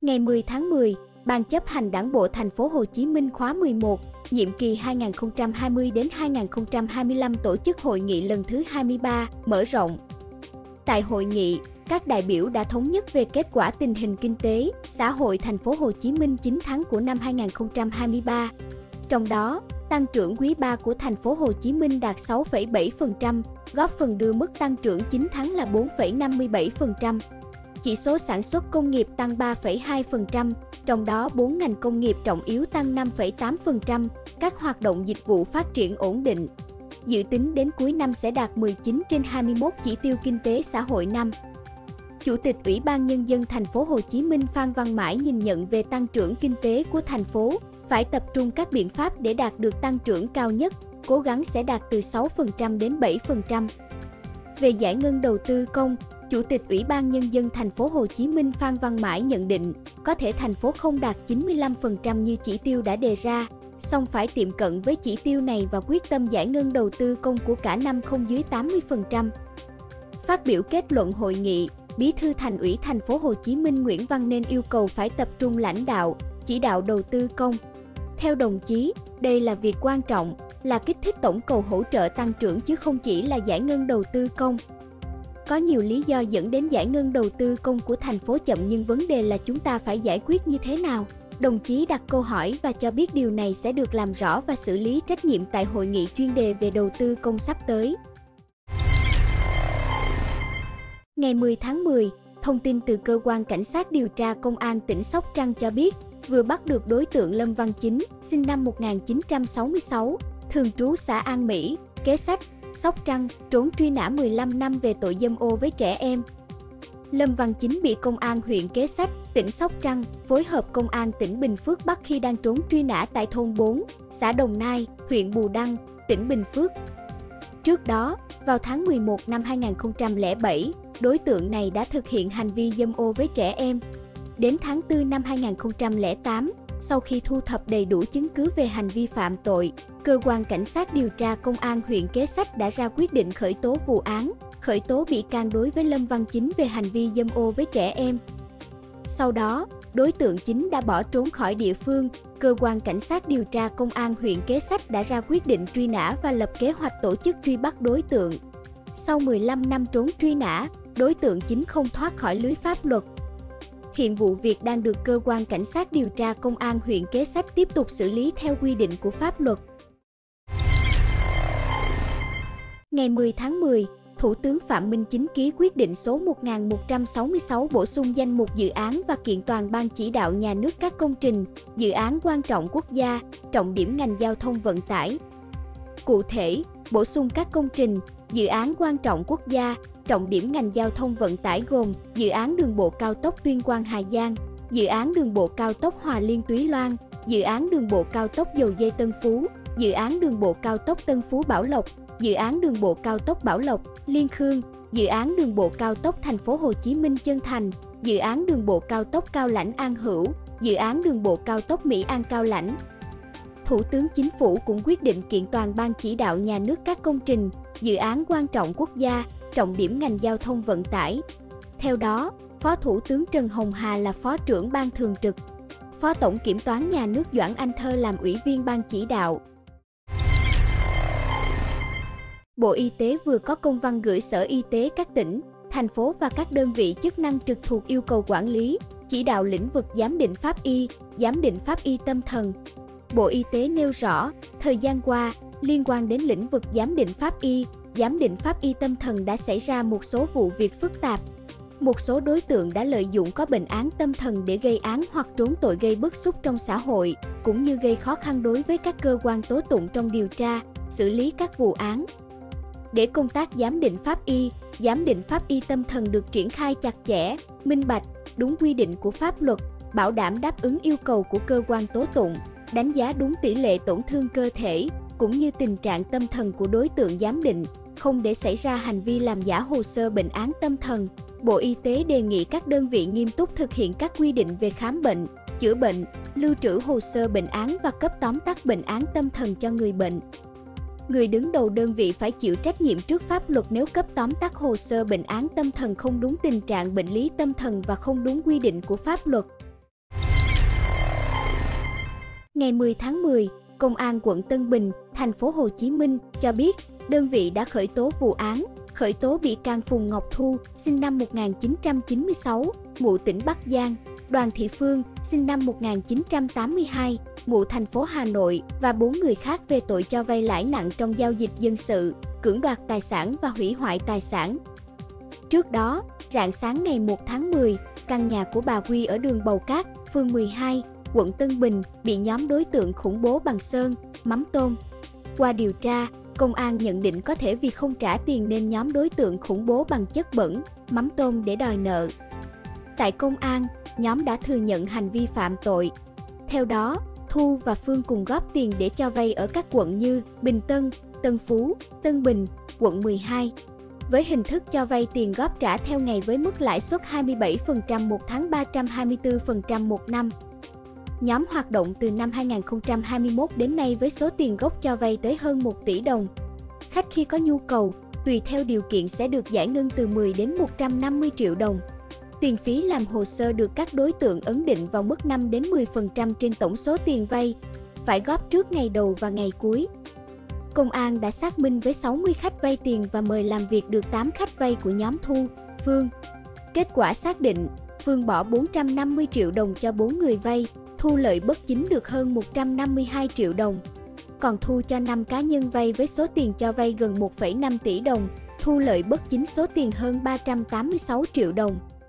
Ngày 10 tháng 10, Ban chấp hành Đảng bộ thành phố Hồ Chí Minh khóa 11, nhiệm kỳ 2020 đến 2025 tổ chức hội nghị lần thứ 23, mở rộng. Tại hội nghị, các đại biểu đã thống nhất về kết quả tình hình kinh tế, xã hội thành phố Hồ Chí Minh 9 tháng của năm 2023. Trong đó, tăng trưởng quý 3 của thành phố Hồ Chí Minh đạt 6,7%, góp phần đưa mức tăng trưởng 9 tháng là 4,57%. Chỉ số sản xuất công nghiệp tăng 3,2%, trong đó 4 ngành công nghiệp trọng yếu tăng 5,8%, các hoạt động dịch vụ phát triển ổn định. Dự tính đến cuối năm sẽ đạt 19 trên 21 chỉ tiêu kinh tế xã hội năm. Chủ tịch Ủy ban Nhân dân thành phố Hồ Chí Minh Phan Văn Mãi nhìn nhận về tăng trưởng kinh tế của thành phố, phải tập trung các biện pháp để đạt được tăng trưởng cao nhất, cố gắng sẽ đạt từ 6% đến 7%. Về giải ngân đầu tư công, Chủ tịch Ủy ban Nhân dân thành phố Hồ Chí Minh Phan Văn Mãi nhận định, có thể thành phố không đạt 95% như chỉ tiêu đã đề ra, song phải tiệm cận với chỉ tiêu này và quyết tâm giải ngân đầu tư công của cả năm không dưới 80%. Phát biểu kết luận hội nghị, Bí thư Thành ủy thành phố Hồ Chí Minh Nguyễn Văn Nên yêu cầu phải tập trung lãnh đạo, chỉ đạo đầu tư công. Theo đồng chí, đây là việc quan trọng, là kích thích tổng cầu hỗ trợ tăng trưởng chứ không chỉ là giải ngân đầu tư công. Có nhiều lý do dẫn đến giải ngân đầu tư công của thành phố chậm nhưng vấn đề là chúng ta phải giải quyết như thế nào. Đồng chí đặt câu hỏi và cho biết điều này sẽ được làm rõ và xử lý trách nhiệm tại hội nghị chuyên đề về đầu tư công sắp tới. Ngày 10 tháng 10, thông tin từ Cơ quan Cảnh sát điều tra Công an tỉnh Sóc Trăng cho biết, vừa bắt được đối tượng Lâm Văn Chính, sinh năm 1966, thường trú xã An Mỹ, Kế Sách, Sóc Trăng, trốn truy nã 15 năm về tội dâm ô với trẻ em. Lâm Văn Chính bị Công an huyện Kế Sách, tỉnh Sóc Trăng, phối hợp Công an tỉnh Bình Phước bắt khi đang trốn truy nã tại thôn 4, xã Đồng Nai, huyện Bù Đăng, tỉnh Bình Phước. Trước đó, vào tháng 11 năm 2007, đối tượng này đã thực hiện hành vi dâm ô với trẻ em. Đến tháng 4 năm 2008, sau khi thu thập đầy đủ chứng cứ về hành vi phạm tội, Cơ quan Cảnh sát điều tra Công an huyện Kế Sách đã ra quyết định khởi tố vụ án, khởi tố bị can đối với Lâm Văn Chính về hành vi dâm ô với trẻ em. Sau đó, đối tượng Chính đã bỏ trốn khỏi địa phương, Cơ quan Cảnh sát điều tra Công an huyện Kế Sách đã ra quyết định truy nã và lập kế hoạch tổ chức truy bắt đối tượng. Sau 15 năm trốn truy nã, đối tượng Chính không thoát khỏi lưới pháp luật. Hiện vụ việc đang được Cơ quan Cảnh sát điều tra Công an huyện Kế Sách tiếp tục xử lý theo quy định của pháp luật. Ngày 10 tháng 10, Thủ tướng Phạm Minh Chính ký quyết định số 1166 bổ sung danh mục dự án và kiện toàn Ban chỉ đạo nhà nước các công trình, dự án quan trọng quốc gia, trọng điểm ngành giao thông vận tải. Cụ thể, bổ sung các công trình, dự án quan trọng quốc gia, trọng điểm ngành giao thông vận tải gồm dự án đường bộ cao tốc Tuyên Quang Hà Giang, dự án đường bộ cao tốc Hòa Liên Túy Loan, dự án đường bộ cao tốc Dầu Dây Tân Phú, dự án đường bộ cao tốc Tân Phú Bảo Lộc, dự án đường bộ cao tốc Bảo Lộc, Liên Khương, dự án đường bộ cao tốc Thành phố Hồ Chí Minh Chân Thành, dự án đường bộ cao tốc Cao Lãnh An Hữu, dự án đường bộ cao tốc Mỹ An Cao Lãnh. Thủ tướng Chính phủ cũng quyết định kiện toàn Ban chỉ đạo nhà nước các công trình, dự án quan trọng quốc gia, trọng điểm ngành giao thông vận tải. Theo đó, Phó Thủ tướng Trần Hồng Hà là Phó trưởng Ban thường trực, Phó Tổng Kiểm toán Nhà nước Doãn Anh Thơ làm Ủy viên Ban chỉ đạo. Bộ Y tế vừa có công văn gửi Sở Y tế các tỉnh, thành phố và các đơn vị chức năng trực thuộc yêu cầu quản lý, chỉ đạo lĩnh vực giám định pháp y tâm thần. Bộ Y tế nêu rõ, thời gian qua, liên quan đến lĩnh vực giám định pháp y tâm thần đã xảy ra một số vụ việc phức tạp. Một số đối tượng đã lợi dụng có bệnh án tâm thần để gây án hoặc trốn tội gây bức xúc trong xã hội, cũng như gây khó khăn đối với các cơ quan tố tụng trong điều tra, xử lý các vụ án. Để công tác giám định pháp y tâm thần được triển khai chặt chẽ, minh bạch, đúng quy định của pháp luật, bảo đảm đáp ứng yêu cầu của cơ quan tố tụng, đánh giá đúng tỷ lệ tổn thương cơ thể, cũng như tình trạng tâm thần của đối tượng giám định, không để xảy ra hành vi làm giả hồ sơ bệnh án tâm thần. Bộ Y tế đề nghị các đơn vị nghiêm túc thực hiện các quy định về khám bệnh, chữa bệnh, lưu trữ hồ sơ bệnh án và cấp tóm tắt bệnh án tâm thần cho người bệnh. Người đứng đầu đơn vị phải chịu trách nhiệm trước pháp luật nếu cấp tóm tắt hồ sơ bệnh án tâm thần không đúng tình trạng bệnh lý tâm thần và không đúng quy định của pháp luật. Ngày 10 tháng 10, Công an quận Tân Bình, thành phố Hồ Chí Minh cho biết đơn vị đã khởi tố vụ án, khởi tố bị can Phùng Ngọc Thu, sinh năm 1996, ngụ tỉnh Bắc Giang, Đoàn Thị Phương, sinh năm 1982, ngụ thành phố Hà Nội và 4 người khác về tội cho vay lãi nặng trong giao dịch dân sự, cưỡng đoạt tài sản và hủy hoại tài sản. Trước đó, rạng sáng ngày 1 tháng 10, căn nhà của bà Quy ở đường Bầu Cát, phường 12, quận Tân Bình bị nhóm đối tượng khủng bố bằng sơn, mắm tôm. Qua điều tra, công an nhận định có thể vì không trả tiền nên nhóm đối tượng khủng bố bằng chất bẩn, mắm tôm để đòi nợ. Tại công an, nhóm đã thừa nhận hành vi phạm tội. Theo đó, Thu và Phương cùng góp tiền để cho vay ở các quận như Bình Tân, Tân Phú, Tân Bình, quận 12. Với hình thức cho vay tiền góp trả theo ngày với mức lãi suất 27% một tháng, 324% một năm. Nhóm hoạt động từ năm 2021 đến nay với số tiền gốc cho vay tới hơn 1 tỷ đồng. Khách khi có nhu cầu, tùy theo điều kiện sẽ được giải ngân từ 10 đến 150 triệu đồng. Tiền phí làm hồ sơ được các đối tượng ấn định vào mức 5 đến 10% trên tổng số tiền vay, phải góp trước ngày đầu và ngày cuối. Công an đã xác minh với 60 khách vay tiền và mời làm việc được 8 khách vay của nhóm Thu, Phương. Kết quả xác định, Phương bỏ 450 triệu đồng cho 4 người vay, thu lợi bất chính được hơn 152 triệu đồng. Còn Thu cho 5 cá nhân vay với số tiền cho vay gần 1,5 tỷ đồng, thu lợi bất chính số tiền hơn 386 triệu đồng.